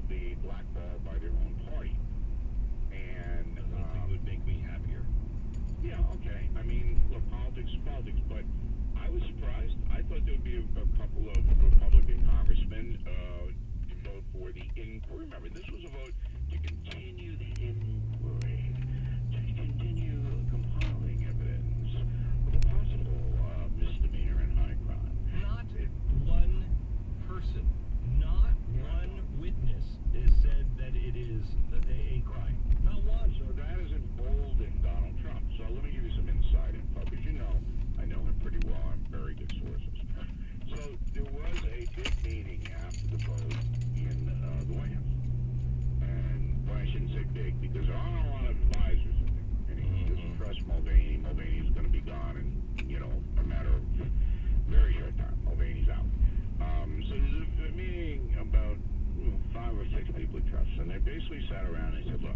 be blackballed by their own party. And I don't think it would make me happier. yeah, okay. I mean, look, politics is politics, but I was surprised. I thought there would be a couple of Republican congressmen to vote for the inquiry. Remember, this was a vote to continue the inquiry, to continue compiling evidence of a possible misdemeanor and high crime. Not one person, not one witness has said that it is a crime. Not one. So that has emboldened Donald Trump. So let me give you some inside info, because you know, I know him pretty well. I'm very good sources. So there was a big meeting after the vote in the White House. And well, I shouldn't say big, because there aren't a lot of advisors in there. And he doesn't trust Mulvaney. Mulvaney's going to be gone in, you know, a matter of very short time. Mulvaney's out. So there's a meeting about 5 or 6 people he trusts. And they basically sat around and said, look,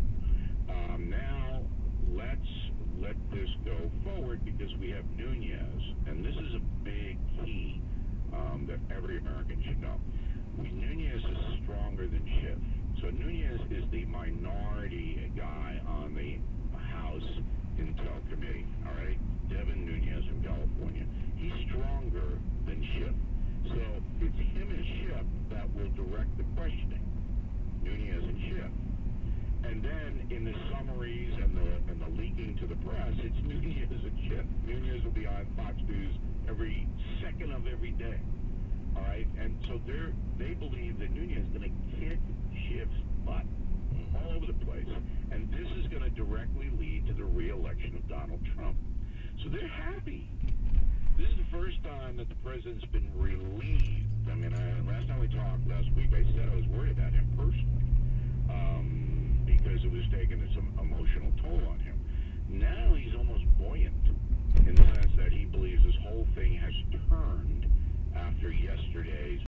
now let's let this go forward, because we have Nunez, and this is a big key that every American should know. Nunez is stronger than Schiff. So Nunez is the minority guy on the House Intel Committee, all right? Devin Nunez from California. He's stronger than Schiff. So it's him and Schiff that will direct the questioning, Nunez and Schiff. And then in the summaries and the leaking to the press, it's Nunez and Schiff. Nunez will be on Fox News every second of every day. All right? And so they believe that Nunez is going to kick Schiff's butt all over the place. And this is going to directly lead to the re-election of Donald Trump. So they're happy. This is the first time that the president's been relieved. I mean, last time we talked last week, I said I was worried about him personally. Because it was taking some emotional toll on him. Now he's almost buoyant in the sense that he believes this whole thing has turned after yesterday's